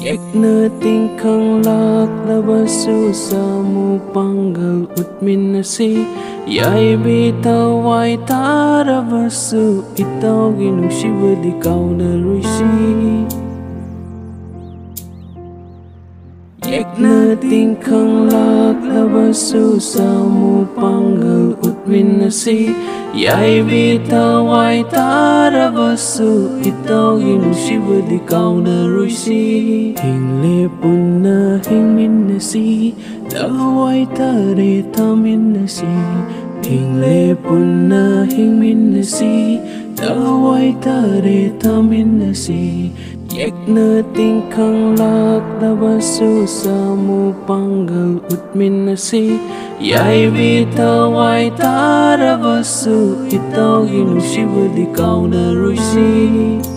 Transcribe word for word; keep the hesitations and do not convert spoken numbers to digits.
Yekna tingkang laklabasu samu panggal utminasi Yai bitawai tarabasu itaw ginusibadi kauna ruisi Yekna tingkang laklabasu samu panggal utminasi Yai bitawai tarabasu itaw ginusibadi kauna ruisi Hingle punna hingminasi dawai tare taminasi Hingle punna hingminasi dawai tare taminasi Yekna tingkang laklabasu samu panggal utminasi Yai bitawai tarabasu itaw ginusibadi kauna ruisi